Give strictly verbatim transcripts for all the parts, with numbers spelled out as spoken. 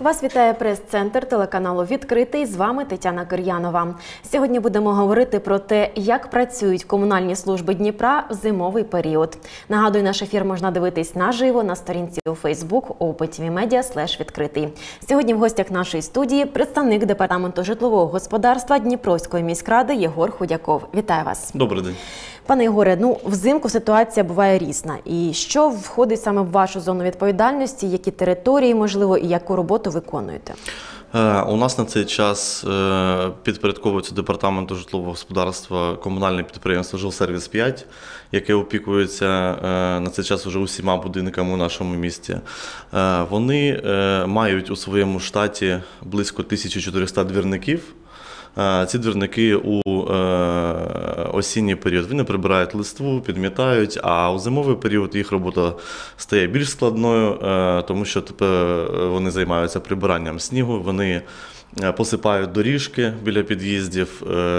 Вас вітає прес-центр телеканалу «Відкритий». З вами Тетяна Кир'янова. Сьогодні будемо говорити про те, як працюють комунальні служби Дніпра в зимовий період. Нагадую, наш ефір можна дивитись наживо на сторінці у Фейсбук о пі ті ві медіа слеш відкритий. Сьогодні в гостях нашої студії представник Департаменту житлового господарства Дніпровської міськради Єгор Худяков. Вітаю вас. Добрий день. Пане Єгоре, ну, взимку ситуація буває різна. І що входить саме в вашу зону відповідальності, які території, можливо, і яку роботу виконуєте? У нас на цей час підпорядковується Департаменту житлового господарства комунальне підприємство «Жилсервіс п'ять», яке опікується на цей час вже усіма будинками у нашому місті. Вони мають у своєму штаті близько тисячі чотириста двірників. Ці двірники у осінній період вони прибирають листву, підмітають, а у зимовий період їх робота стає більш складною, тому що тепер вони займаються прибиранням снігу, вони посипають доріжки біля під'їздів,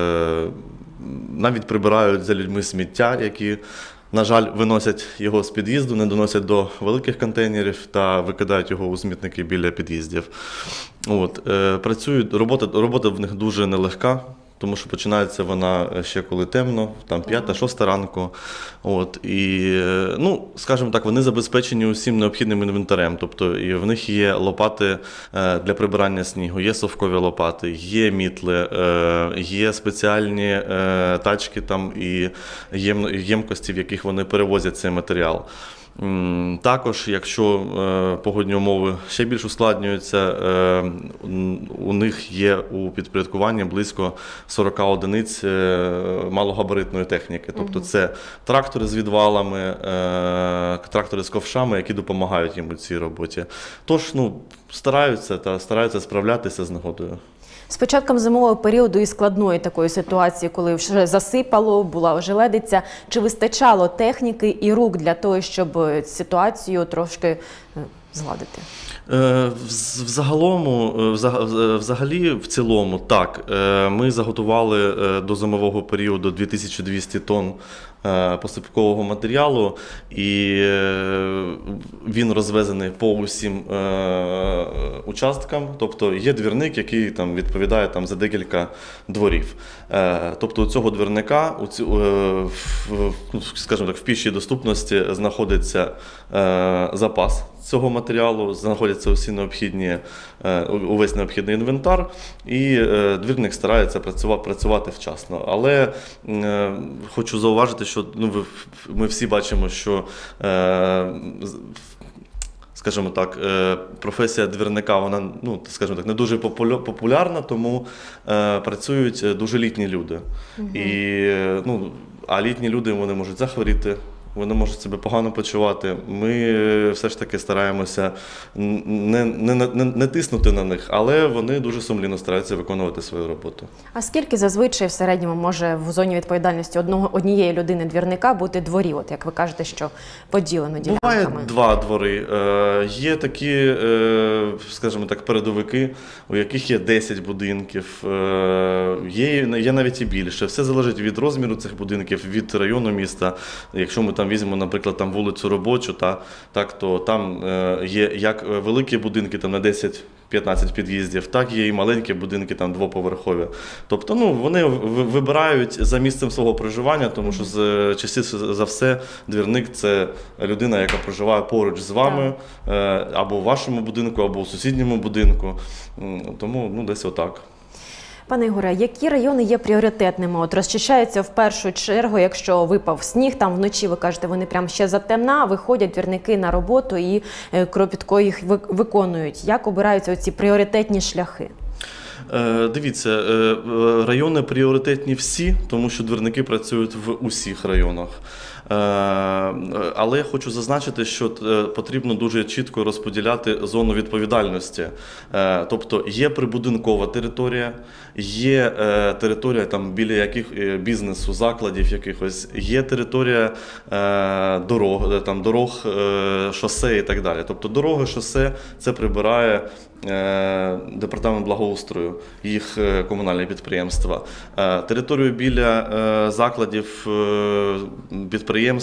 навіть прибирають за людьми сміття, які, на жаль, виносять його з під'їзду, не доносять до великих контейнерів та викидають його у смітники біля під'їздів. От, е, працюють, робота, робота в них дуже нелегка, тому що починається вона ще коли темно, там п'ята-шоста ранку. От, і, ну, скажімо так, вони забезпечені усім необхідним інвентарем. Тобто і в них є лопати для прибирання снігу, є совкові лопати, є мітли, є спеціальні тачки там і ємкості, в яких вони перевозять цей матеріал. Також, якщо е, погодні умови ще більш ускладнюються, е, у них є у підпорядкуванні близько сорок одиниць е, малогабаритної техніки. Тобто це трактори з відвалами, е, трактори з ковшами, які допомагають їм у цій роботі. Тож, ну, стараються та стараються справлятися з негодою. З початком зимового періоду і складної такої ситуації, коли вже засипало, була ожеледиця, чи вистачало техніки і рук для того, щоб ситуацію трошки згладити? Взагалому, взагалі, в цілому, так. Ми заготували до зимового періоду дві тисячі двісті тонн посипкового матеріалу, і він розвезений по усім участкам. Тобто є двірник, який там відповідає там за декілька дворів. Тобто у цього двірника, у ці, скажімо так, в пішій доступності знаходиться запас цього матеріалу, знаходяться усі необхідні, увесь необхідний інвентар, і двірник старається працювати, працювати вчасно. Але хочу зауважити, що ну, ми всі бачимо, що, скажімо так, професія двірника, вона, ну, скажімо так, не дуже популярна, тому працюють дуже літні люди. Угу. І, ну, а літні люди, вони можуть захворіти, вони можуть себе погано почувати. Ми все ж таки стараємося не, не, не, не тиснути на них, але вони дуже сумлінно стараються виконувати свою роботу. А скільки зазвичай в середньому може в зоні відповідальності одного, однієї людини двірника бути дворів? От як ви кажете, що поділено ділянками? Буває два двори. Е, є такі, е, скажімо так, передовики, у яких є десять будинків, е, є, є навіть і більше. Все залежить від розміру цих будинків, від району міста. Якщо ми там візьмемо, наприклад, там вулицю Робочу, та, так, то там е, є як великі будинки там, на десять-п'ятнадцять під'їздів, так є і маленькі будинки там, двоповерхові. Тобто ну, вони вибирають за місцем свого проживання, тому що з, частіше за все двірник – це людина, яка проживає поруч з вами, е, або в вашому будинку, або у сусідньому будинку. Тому ну, десь отак. Пане Ігоре, які райони є пріоритетними? От розчищаються в першу чергу, якщо випав сніг, там вночі, ви кажете, вони прямо ще затемна, виходять двірники на роботу і кропітко їх виконують. Як обираються оці пріоритетні шляхи? Дивіться, райони пріоритетні всі, тому що двірники працюють в усіх районах. Але я хочу зазначити, що потрібно дуже чітко розподіляти зону відповідальності. Тобто є прибудинкова територія, є територія там, біля яких бізнесу, закладів якихось, є територія дорог, там, дорог, шосе і так далі. Тобто дороги, шосе – це прибирає Департамент благоустрою, їх комунальні підприємства. Територію біля закладів, підприємств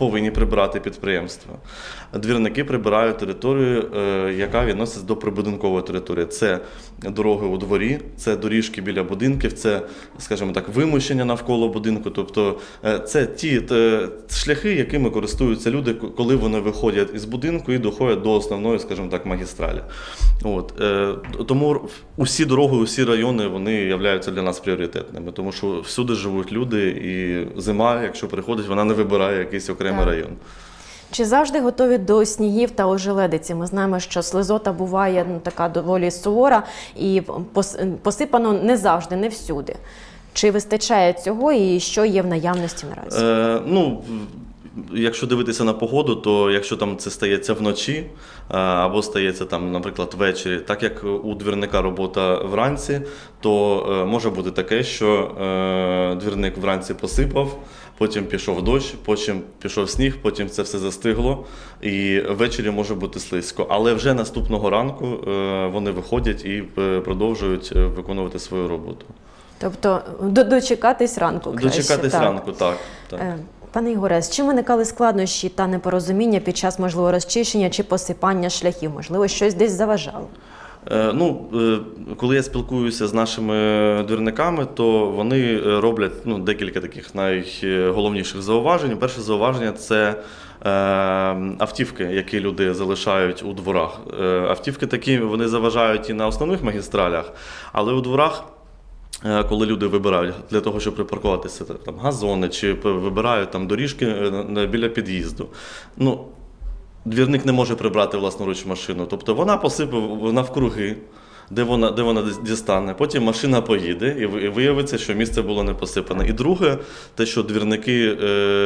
повинні прибирати підприємства. Двірники прибирають територію, яка відноситься до прибудинкової території. Це дороги у дворі, це доріжки біля будинків, це, скажімо так, вимощення навколо будинку. Тобто це ті шляхи, якими користуються люди, коли вони виходять із будинку і доходять до основної, скажімо так, магістралі. От. Тому усі дороги, усі райони, вони являються для нас пріоритетними, тому що всюди живуть люди, і зима, якщо приходить, вона не вибирає якийсь окремий район. Чи завжди готові до снігів та ожеледиці? Ми знаємо, що слизота буває ну, така доволі сувора і посипано не завжди, не всюди. Чи вистачає цього і що є в наявності наразі? Е, ну, якщо дивитися на погоду, то якщо там це стається вночі або стається там, наприклад, ввечері, так як у двірника робота вранці, то може бути таке, що двірник вранці посипав, потім пішов дощ, потім пішов сніг, потім це все застигло і ввечері може бути слизько. Але вже наступного ранку вони виходять і продовжують виконувати свою роботу. Тобто дочекатись ранку краще? Дочекатись так. ранку, так. так. Пане Ігоре, з чим виникали складнощі та непорозуміння під час, можливо, розчищення чи посипання шляхів? Можливо, щось десь заважало? Е, ну, е, коли я спілкуюся з нашими двірниками, то вони роблять ну, декілька таких найголовніших зауважень. Перше зауваження – це е, автівки, які люди залишають у дворах. Е, автівки такі, вони заважають і на основних магістралях, але у дворах, коли люди вибирають для того, щоб припаркуватися там, газони, чи вибирають там, доріжки біля під'їзду. Ну, двірник не може прибрати власноруч машину. Тобто вона посипає навкруги, де вона, де вона дістане. Потім машина поїде і виявиться, що місце було не посипане. І друге, те, що двірники,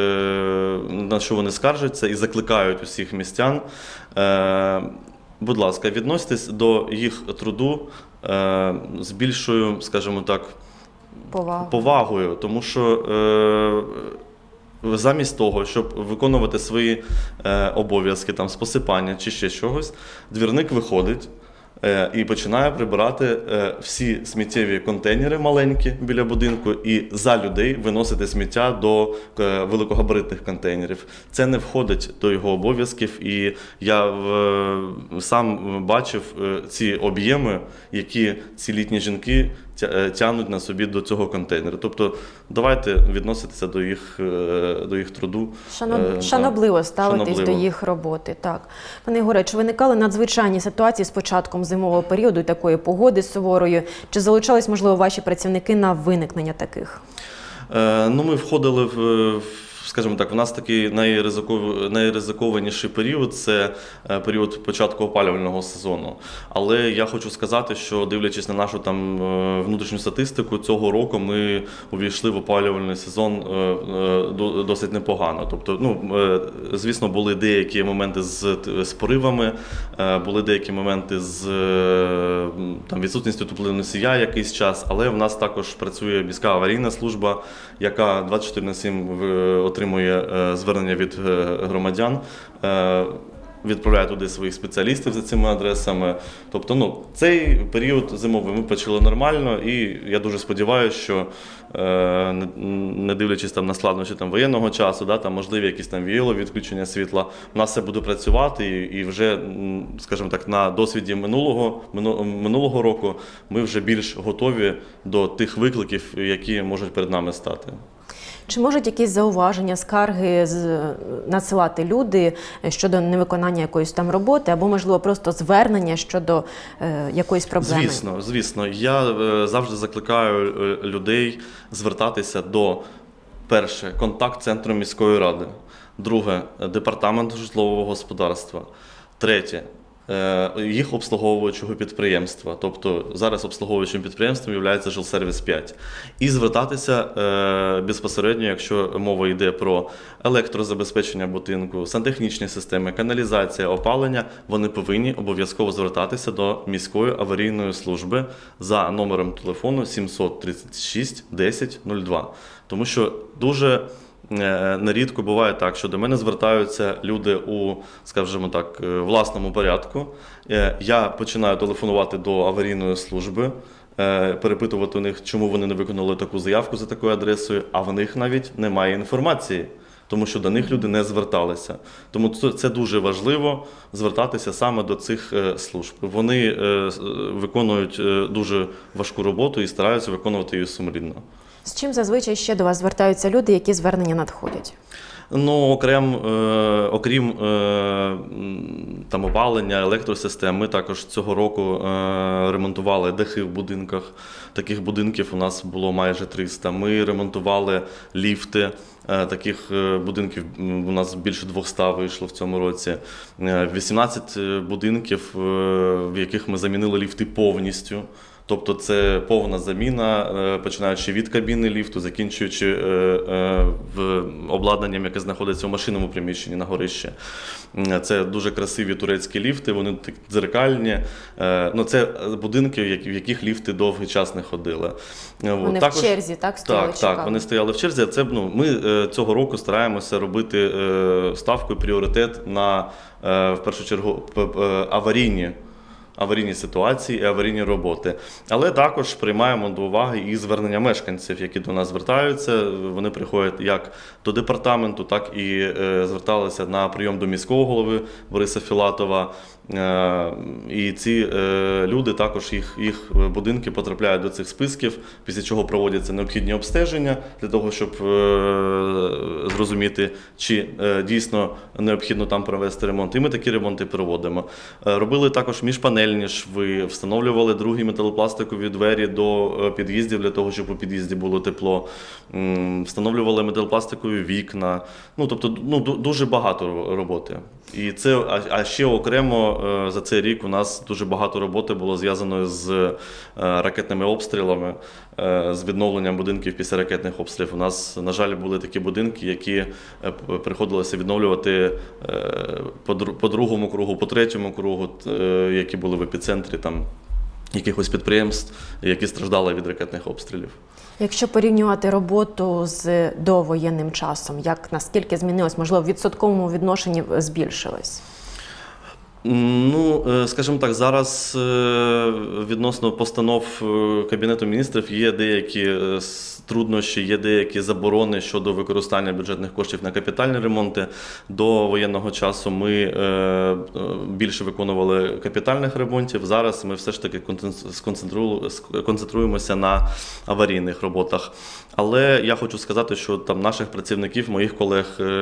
на що вони скаржаться і закликають усіх містян, будь ласка, відноситесь до їх труду е, з більшою, скажімо так, Повагу. повагою, тому що е, замість того, щоб виконувати свої е, обов'язки там, з посипання чи ще чогось, двірник виходить е, і починає прибирати е, всі сміттєві контейнери маленькі біля будинку і за людей виносити сміття до е, великогабаритних контейнерів. Це не входить до його обов'язків, і я е, сам бачив е, ці об'єми, які ці літні жінки тягнуть на собі до цього контейнера. Тобто давайте відноситися до їх, до їх труду. Шаноб... Шанобливо ставитись Шанобливо. до їх роботи. Так. Пане Ігоре, чи виникали надзвичайні ситуації з початком зимового періоду, такої погоди суворої? Чи залучались, можливо, ваші працівники на виникнення таких? Е, ну, ми входили в скажімо так, у нас такий найризиков... найризикованіший період – це період початку опалювального сезону. Але я хочу сказати, що дивлячись на нашу там внутрішню статистику, цього року ми увійшли в опалювальний сезон досить непогано. Тобто, ну, звісно, були деякі моменти з, з поривами, були деякі моменти з там, відсутністю теплоносія якийсь час, але в нас також працює міська аварійна служба, яка двадцять чотири на сім отримує звернення від громадян, відправляє туди своїх спеціалістів за цими адресами. Тобто, ну, цей період зимовий ми почали нормально, і я дуже сподіваюся, що не дивлячись там на складнощі там воєнного часу, да, там можливі якісь там віялові відключення світла, у нас все буде працювати, і, і вже, скажімо так, на досвіді минулого, минулого року ми вже більш готові до тих викликів, які можуть перед нами стати. Чи можуть якісь зауваження, скарги надсилати люди щодо невиконання якоїсь там роботи, або, можливо, просто звернення щодо е, якоїсь проблеми? Звісно, звісно. Я е, завжди закликаю людей звертатися до, перше, контакт-центру міської ради, друге, департаменту житлового господарства, третє, їх обслуговуючого підприємства, тобто зараз обслуговуючим підприємством є Жилсервіс п'ять. І звертатися е, безпосередньо, якщо мова йде про електрозабезпечення будинку, сантехнічні системи, каналізація, опалення, вони повинні обов'язково звертатися до міської аварійної служби за номером телефону сімсот тридцять шість десять нуль два. Тому що дуже нерідко буває так, що до мене звертаються люди у, скажімо так, власному порядку. Я починаю телефонувати до аварійної служби, перепитувати у них, чому вони не виконали таку заявку за такою адресою, а в них навіть немає інформації тому що до них люди не зверталися. Тому це дуже важливо звертатися саме до цих служб. Вони виконують дуже важку роботу і стараються виконувати її сумлінно. З чим зазвичай ще до вас звертаються люди, які звернення надходять? Ну, окрем, е, окрім е, там, опалення, електросистем, ми також цього року е, ремонтували дахи в будинках. Таких будинків у нас було майже триста. Ми ремонтували ліфти. Е, таких е, будинків у нас більше двохсот вийшло в цьому році. Е, вісімнадцять будинків, е, в яких ми замінили ліфти повністю. Тобто це повна заміна, починаючи від кабіни ліфту, закінчуючи в обладнанням, яке знаходиться у машинному приміщенні на горищі. Це дуже красиві турецькі ліфти, вони дзеркальні. Ну, це будинки, в яких ліфти довгий час не ходили. Вони Також, в черзі, так, стояли? Так, так, вони стояли в черзі. Це, ну, ми цього року стараємося робити ставку і пріоритет на, в першу чергу, аварійні аварійні ситуації і аварійні роботи. Але також приймаємо до уваги і звернення мешканців, які до нас звертаються. Вони приходять як до департаменту, так і е, зверталися на прийом до міського голови Бориса Філатова. Е, і ці е, люди, також їх, їх будинки потрапляють до цих списків, після чого проводяться необхідні обстеження для того, щоб е, зрозуміти, чи е, дійсно необхідно там провести ремонт. І ми такі ремонти проводимо. Е, робили також міжпанельні шви, встановлювали другі металопластикові двері до під'їздів для того, щоб у під'їзді було тепло. Встановлювали металопластикові вікна. Ну, тобто, ну, дуже багато роботи. І це, а ще окремо за цей рік у нас дуже багато роботи було зв'язано з ракетними обстрілами, з відновленням будинків після ракетних обстрілів. У нас, на жаль, були такі будинки, які приходилося відновлювати по другому кругу, по третьому кругу, які були в епіцентрі там якихось підприємств, які страждали від ракетних обстрілів. Якщо порівнювати роботу з довоєнним часом, як наскільки змінилось, можливо, в відсотковому відношенні збільшилось? Ну, скажімо так, зараз відносно постанов Кабінету міністрів є деякі труднощі, є деякі заборони щодо використання бюджетних коштів на капітальні ремонти. До воєнного часу ми більше виконували капітальних ремонтів. Зараз ми все ж таки концентруємося на аварійних роботах. Але я хочу сказати, що там наших працівників, моїх колег,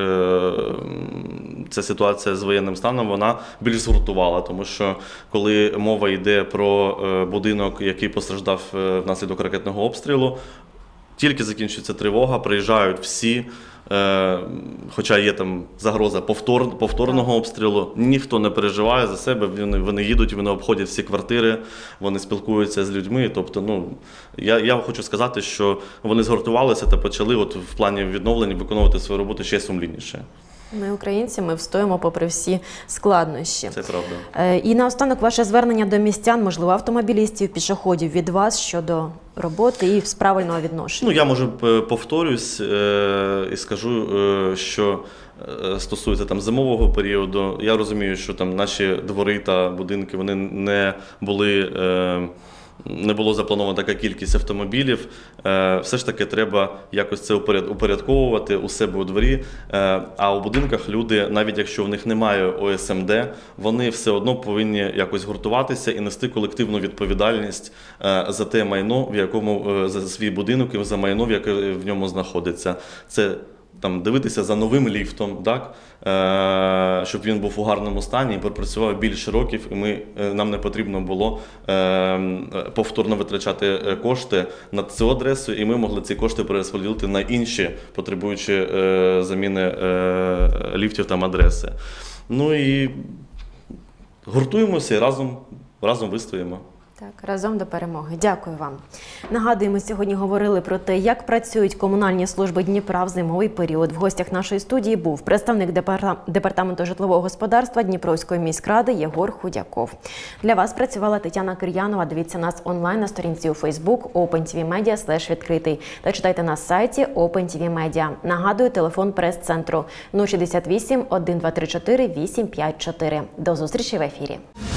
ця ситуація з воєнним станом, вона більш згуртувала, тому що коли мова йде про будинок, який постраждав внаслідок ракетного обстрілу, тільки закінчується тривога, приїжджають всі, е, хоча є там загроза повтор, повторного обстрілу, ніхто не переживає за себе, вони, вони їдуть, вони обходять всі квартири, вони спілкуються з людьми. Тобто, ну, я, я хочу сказати, що вони згуртувалися та почали от в плані відновлення виконувати свою роботу ще сумлінніше. Ми, українці, ми встоїмо попри всі складнощі. Це правда. І наостанок ваше звернення до містян, можливо, автомобілістів, пішоходів від вас щодо роботи і з правильного відношення. Ну, я, може, повторюсь е- і скажу, е- що стосується там зимового періоду. Я розумію, що там наші двори та будинки, вони не були... Е- Не було заплановано така кількість автомобілів. Все ж таки треба якось це упорядковувати у себе у дворі. А у будинках люди, навіть якщо в них немає О С М Д, вони все одно повинні якось гуртуватися і нести колективну відповідальність за те майно, в якому, за свій будинок і за майно, яке в ньому знаходиться. Це там дивитися за новим ліфтом, так, е, щоб він був у гарному стані і пропрацював більше років, і ми, нам не потрібно було е, повторно витрачати кошти на цю адресу, і ми могли ці кошти перерозподілити на інші, потребуючи е, заміни е, ліфтів там адреси. Ну і гуртуємося і разом, разом вистоїмо. Так, разом до перемоги. Дякую вам. Нагадуємо, сьогодні говорили про те, як працюють комунальні служби Дніпра в зимовий період. В гостях нашої студії був представник департаменту житлового господарства Дніпровської міськради Єгор Худяков. Для вас працювала Тетяна Кир'янова. Дивіться нас онлайн на сторінці у Фейсбук OpenTVMedia слеш відкритий та читайте на сайті OpenTVMedia. Нагадую, телефон прес-центру нуль шістдесят вісім, один два три чотири, вісім п'ять чотири. До зустрічі в ефірі.